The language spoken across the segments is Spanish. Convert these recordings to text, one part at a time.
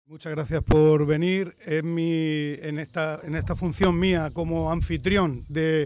Muchas gracias por venir. En esta función mía como anfitrión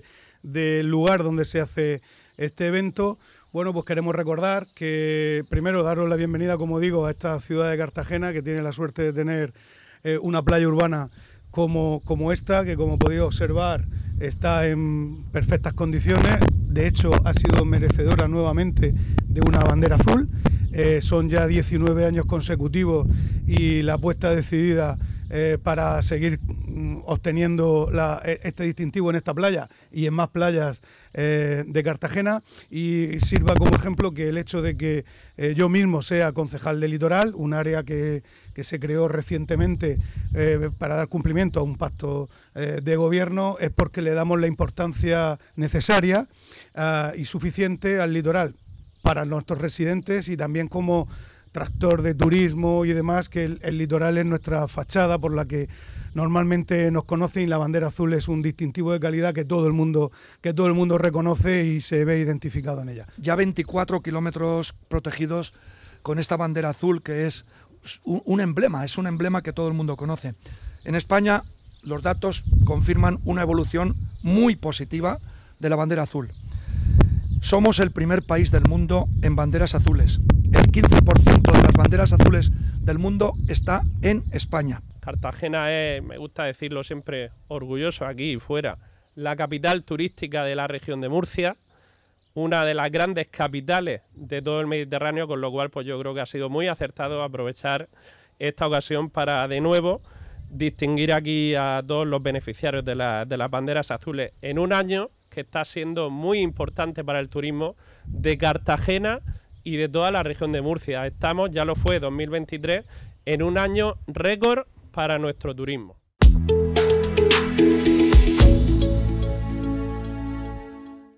del lugar donde se hace este evento, bueno, pues queremos recordar que primero daros la bienvenida, como digo, a esta ciudad de Cartagena, que tiene la suerte de tener una playa urbana como esta, que como podéis observar está en perfectas condiciones. De hecho, ha sido merecedora nuevamente de una bandera azul. Son ya 19 años consecutivos y la apuesta decidida para seguir obteniendo este distintivo en esta playa y en más playas de Cartagena, y sirva como ejemplo que el hecho de que yo mismo sea concejal de Litoral, un área que se creó recientemente para dar cumplimiento a un pacto de gobierno, es porque le damos la importancia necesaria y suficiente al litoral para nuestros residentes, y también como tractor de turismo y demás, que el litoral es nuestra fachada por la que normalmente nos conocen, y la bandera azul es un distintivo de calidad que todo el mundo reconoce y se ve identificado en ella. Ya 24 kilómetros protegidos con esta bandera azul, que es un emblema que todo el mundo conoce. En España los datos confirman una evolución muy positiva de la bandera azul. Somos el primer país del mundo en banderas azules. El 15% de las banderas azules del mundo está en España. Cartagena es, me gusta decirlo siempre, orgulloso aquí y fuera, la capital turística de la región de Murcia, una de las grandes capitales de todo el Mediterráneo, con lo cual pues yo creo que ha sido muy acertado aprovechar esta ocasión para de nuevo distinguir aquí a todos los beneficiarios de las banderas azules en un año que está siendo muy importante para el turismo de Cartagena y de toda la región de Murcia. Estamos, ya lo fue 2023, en un año récord para nuestro turismo.